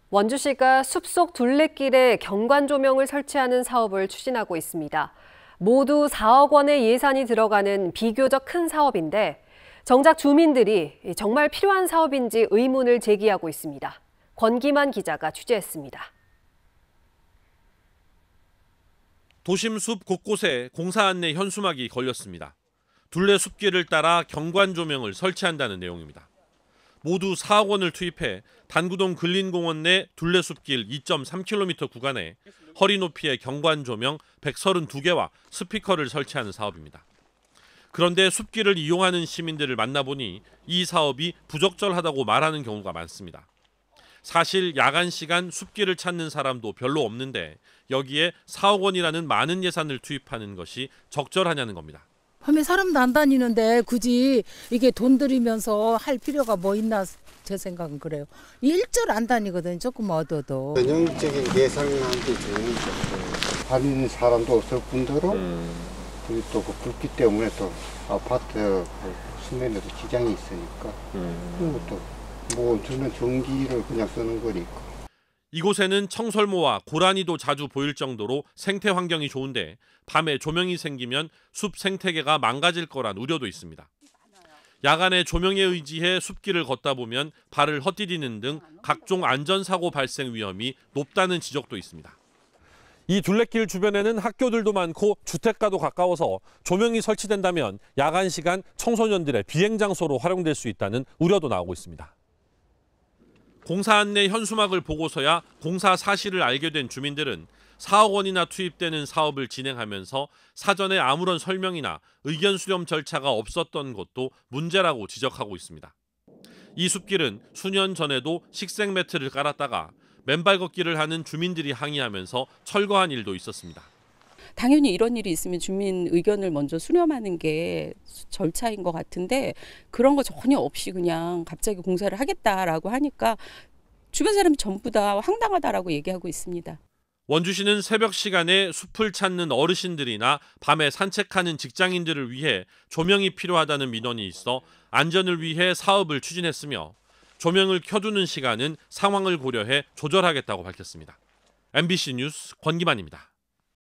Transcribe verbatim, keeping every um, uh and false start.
원주시가 숲속 둘레길에 경관 조명을 설치하는 사업을 추진하고 있습니다. 모두 사억 원의 예산이 들어가는 비교적 큰 사업인데 정작 주민들이 정말 필요한 사업인지 의문을 제기하고 있습니다. 권기만 기자가 취재했습니다. 도심 숲 곳곳에 공사 안내 현수막이 걸렸습니다. 둘레 숲길을 따라 경관 조명을 설치한다는 내용입니다. 모두 사억 원을 투입해 단구동 근린공원 내 둘레 숲길 이 점 삼 킬로미터 구간에 허리 높이의 경관 조명 백삼십이 개와 스피커를 설치하는 사업입니다. 그런데 숲길을 이용하는 시민들을 만나보니 이 사업이 부적절하다고 말하는 경우가 많습니다. 사실 야간 시간 숲길을 찾는 사람도 별로 없는데 여기에 사억 원이라는 많은 예산을 투입하는 것이 적절하냐는 겁니다. 밤에 사람도 안 다니는데 굳이 이게 돈 들이면서 할 필요가 뭐 있나 제 생각은 그래요. 일절 안 다니거든요. 조금 얻어도. 전형적인 계산하는 게 좋은 거. 다니는 사람도 없을 뿐더러 음. 그리고 또 그 불빛 때문에 또 아파트 수면에도 지장이 있으니까 음. 그리고 또 뭐 저는 전기를 그냥 쓰는 거니까. 이곳에는 청설모와 고라니도 자주 보일 정도로 생태 환경이 좋은데 밤에 조명이 생기면 숲 생태계가 망가질 거란 우려도 있습니다. 야간에 조명에 의지해 숲길을 걷다 보면 발을 헛디디는 등 각종 안전사고 발생 위험이 높다는 지적도 있습니다. 이 둘레길 주변에는 학교들도 많고 주택가도 가까워서 조명이 설치된다면 야간 시간 청소년들의 비행 장소로 활용될 수 있다는 우려도 나오고 있습니다. 공사 안내 현수막을 보고서야 공사 사실을 알게 된 주민들은 사억 원이나 투입되는 사업을 진행하면서 사전에 아무런 설명이나 의견 수렴 절차가 없었던 것도 문제라고 지적하고 있습니다. 이 숲길은 수년 전에도 식생 매트를 깔았다가 맨발 걷기를 하는 주민들이 항의하면서 철거한 일도 있었습니다. 당연히 이런 일이 있으면 주민 의견을 먼저 수렴하는 게 절차인 것 같은데 그런 거 전혀 없이 그냥 갑자기 공사를 하겠다라고 하니까 주변 사람이 전부 다 황당하다라고 얘기하고 있습니다. 원주시는 새벽 시간에 숲을 찾는 어르신들이나 밤에 산책하는 직장인들을 위해 조명이 필요하다는 민원이 있어 안전을 위해 사업을 추진했으며 조명을 켜두는 시간은 상황을 고려해 조절하겠다고 밝혔습니다. 엠비씨 뉴스 권기만입니다.